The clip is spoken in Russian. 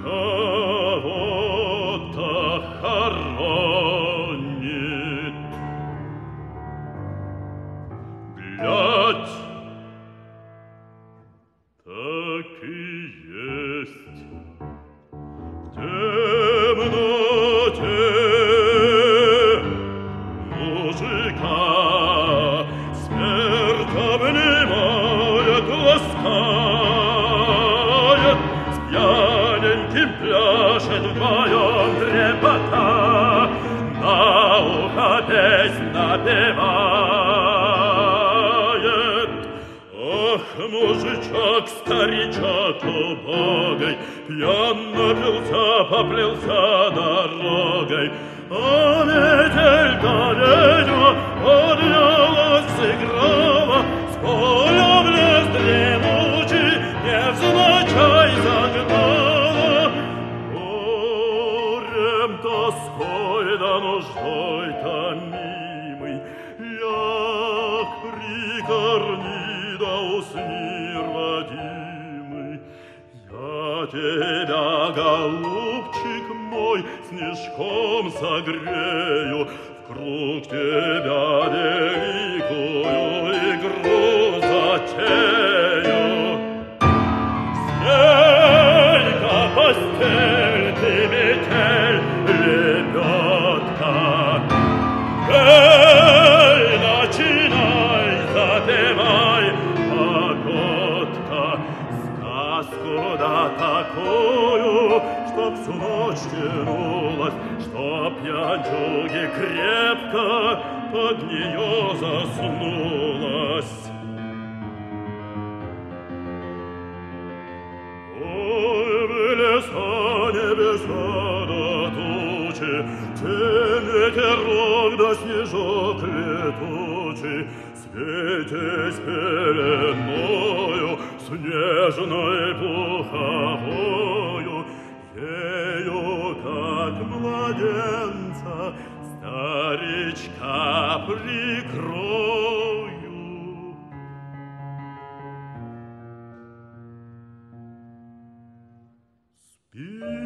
кого-то хоронит. Глядь, так и есть. В темноте мужика смерть обнимает, ласкает, с пьяненьким пляшет вдвоем трепота, на ухо песнь напевает. Ах, мужичок, старичок убогой, пьян напился, поплелся дорогой. А метель-то ведьма поднялась, сыграла, с поля в лес дремучий невзначай загнала. Горем, тоской да нуждой томимый, ляг прикорни да усни, родимый. Я тебя, голубчик мой, снежком согрею, вкруг тебя великую игру затею. Снелька, постель, ты метель, лебедка, эй, начинай, запевай, погодка, сказку да такую, чтоб всю ночь тянулась, чтоб пьянчуге крепко под нее заснулась. Ой, в леса небеса да тучи, тень, ветерок да снежок летучий, светясь пеленою снежной пуховою, ею, как младенца, старичка прикрою. Спи.